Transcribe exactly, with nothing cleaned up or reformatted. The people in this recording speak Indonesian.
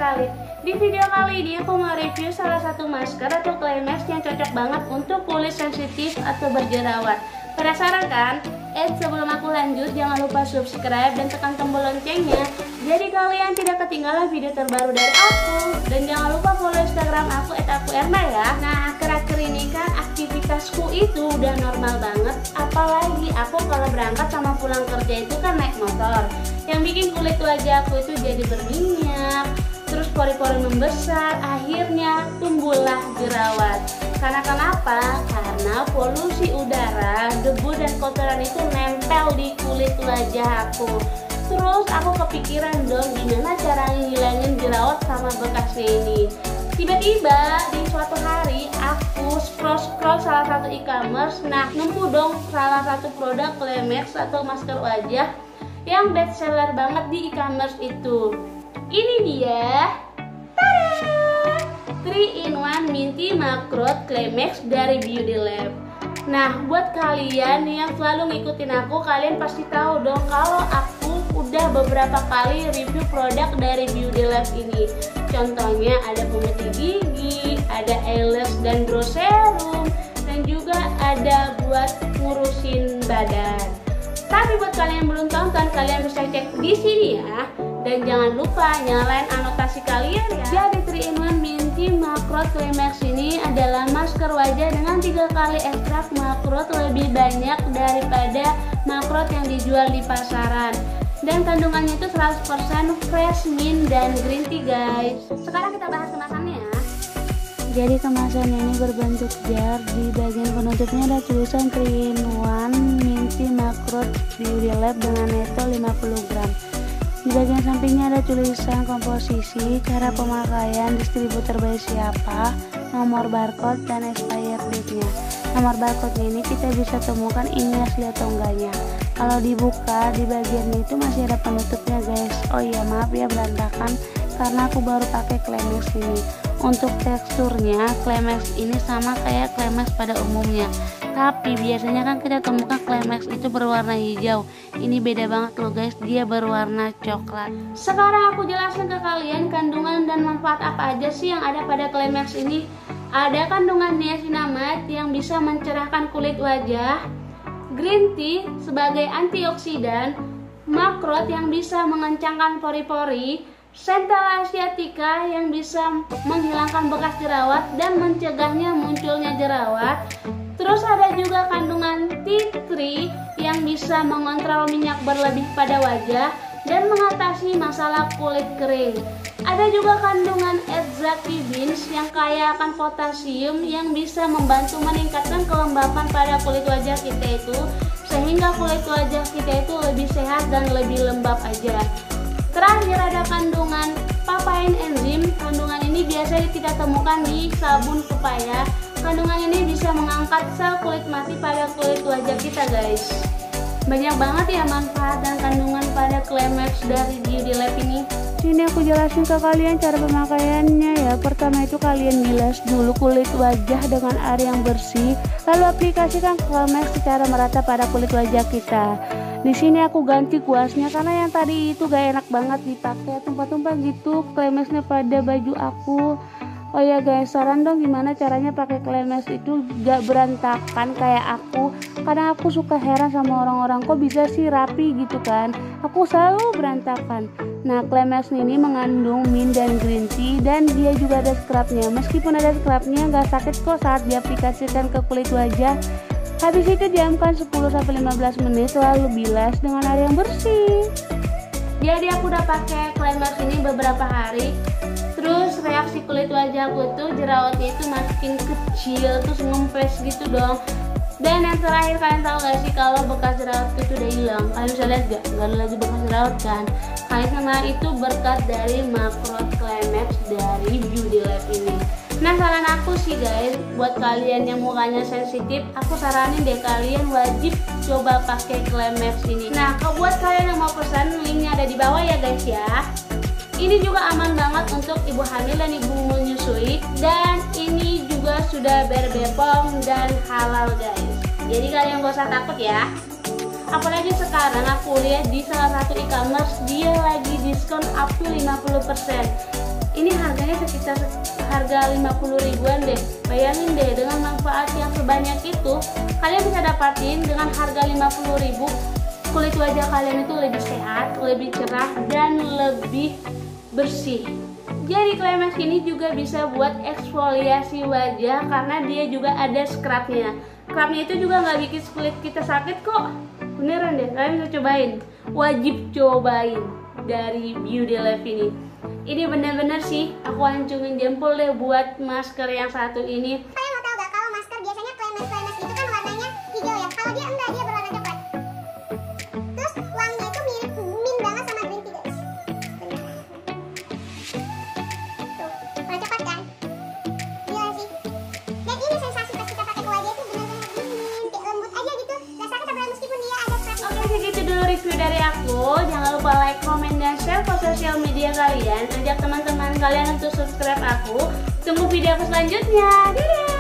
sekali. Di video kali ini aku mau review salah satu masker atau Climax yang cocok banget untuk kulit sensitif atau berjerawat. Penasaran kan? Eh sebelum aku lanjut, jangan lupa subscribe dan tekan tombol loncengnya, jadi kalian tidak ketinggalan video terbaru dari aku. Dan jangan lupa follow Instagram aku et aku erna ya. Nah, akhir-akhir ini kan aktivitasku itu udah normal banget. Apalagi aku kalau berangkat sama pulang kerja itu kan naik motor, yang bikin kulit wajah aku itu jadi berminyak, terus pori-pori membesar, akhirnya tumbuhlah jerawat. Karena kenapa? Karena polusi udara, debu dan kotoran itu nempel di kulit wajah aku. Terus aku kepikiran dong gimana cara ngilangin jerawat sama bekasnya ini. Tiba-tiba di suatu hari aku scroll-scroll salah satu e-commerce, nah nemu dong salah satu produk Climax atau masker wajah yang best seller banget di e-commerce itu. Ini dia, tada! three in one Minty Macrot Climax dari Beauty Lab. Nah, buat kalian yang selalu ngikutin aku, kalian pasti tahu dong kalau aku udah beberapa kali review produk dari Beauty Lab ini. Contohnya ada pemutih gigi, ada eyelash dan brow serum, dan juga ada buat ngurusin badan. Tapi buat kalian yang belum tonton, kalian bisa cek di sini ya. Dan jangan lupa nyalain anotasi kalian ya. Jadi three in one Minty Macrot Climax ini adalah masker wajah dengan tiga kali ekstrak Macrot lebih banyak daripada Macrot yang dijual di pasaran. Dan kandungannya itu seratus persen fresh mint dan green tea guys. Sekarang kita bahas kemasannya ya. Jadi kemasannya ini berbentuk jar, di bagian penutupnya ada tulisan three in one Minty Macrot Beauty Lab dengan neto lima puluh gram. Di bagian sampingnya ada tulisan komposisi, cara pemakaian, distributor by siapa, nomor barcode, dan expired date-nya. Nomor barcode ini kita bisa temukan ini asli atau enggaknya. Kalau dibuka di bagian itu masih ada penutupnya guys. Oh iya maaf ya berantakan karena aku baru pakai Climax ini. Untuk teksturnya Climax ini sama kayak Climax pada umumnya. Tapi biasanya kan kita temukan Climax itu berwarna hijau. Ini beda banget loh guys, dia berwarna coklat. Sekarang aku jelasin ke kalian kandungan dan manfaat apa aja sih yang ada pada Climax ini. Ada kandungan niacinamide yang bisa mencerahkan kulit wajah, green tea sebagai antioksidan, Macrot yang bisa mengencangkan pori-pori, Centella asiatica yang bisa menghilangkan bekas jerawat dan mencegahnya munculnya jerawat. Terus ada juga kandungan tea tree yang bisa mengontrol minyak berlebih pada wajah dan mengatasi masalah kulit kering. Ada juga kandungan Edzaki beans yang kaya akan potasium yang bisa membantu meningkatkan kelembapan pada kulit wajah kita itu, sehingga kulit wajah kita itu lebih sehat dan lebih lembab aja. Terakhir ada kandungan papain enzim. Kandungan ini biasa kita temukan di sabun pepaya. Kandungan ini bisa mengangkat sel kulit mati pada kulit wajah kita guys. Banyak banget ya manfaat dan kandungan pada Climax dari Beauty Lab ini. Sini aku jelasin ke kalian cara pemakaiannya ya. Pertama itu kalian bilas dulu kulit wajah dengan air yang bersih, lalu aplikasikan Climax secara merata pada kulit wajah kita. Di sini aku ganti kuasnya karena yang tadi itu gak enak banget dipakai, tumpah-tumpah gitu Climaxnya pada baju aku. Oh ya guys, saran dong gimana caranya pakai Climax itu gak berantakan kayak aku. Kadang aku suka heran sama orang-orang kok bisa sih rapi gitu kan. Aku selalu berantakan. Nah, Climax ini mengandung mint dan green tea dan dia juga ada scrubnya. Meskipun ada scrubnya gak sakit kok saat diaplikasikan ke kulit wajah. Habis itu diamkan sepuluh sampai lima belas menit lalu bilas dengan air yang bersih. Jadi aku udah pakai Climax ini beberapa hari. Terus reaksi kulit wajahku tuh jerawatnya itu makin kecil, terus ngempes gitu dong. Dan yang terakhir kalian tahu gak sih kalau bekas jerawat itu udah hilang. Kalian bisa lihat gak? Gak ada lagi bekas jerawat kan? Karena itu berkat dari Macrot Climax dari Beauty Lab ini. Nah saran aku sih guys, buat kalian yang mukanya sensitif, aku saranin deh kalian wajib coba pakai Climax ini. Nah kalau buat kalian yang mau pesan, linknya ada di bawah ya guys ya. Ini juga aman banget untuk ibu hamil dan ibu menyusui, dan ini juga sudah ber B P O M dan halal guys. Jadi kalian gak usah takut ya. Apalagi sekarang aku lihat di salah satu e-commerce dia lagi diskon up to lima puluh persen. Ini harganya sekitar harga lima puluh ribuan deh. Bayangin deh, dengan manfaat yang sebanyak itu, kalian bisa dapatin dengan harga lima puluh ribu, kulit wajah kalian itu lebih sehat, lebih cerah, dan lebih bersih. Jadi Climax ini juga bisa buat eksfoliasi wajah karena dia juga ada scrubnya. Scrubnya itu juga nggak bikin kulit kita sakit kok. Beneran deh, kalian bisa cobain. Wajib cobain dari Beauty Life ini. Ini bener-bener sih, aku hancungin jempol deh buat masker yang satu ini. Kalian mau tahu gak kalau masker biasanya Climax Climax itu kan warnanya hijau ya. Kalau dia enggak, dia berwarna coklat. Terus wanginya itu mirip mint banget sama green tea guys. Tuh, warna coklat kan? Gila sih. Dan ini sensasi pas kita pakai ke wajah itu benar-benar mint, kayak lembut aja gitu. Rasanya sebenarnya meskipun dia ada scrub. Oke, segitu dulu review dari aku. Jangan lupa like, comment, dan share ke sosial media kalian. Ajak teman-teman kalian untuk subscribe aku. Tunggu video aku selanjutnya. Dadah!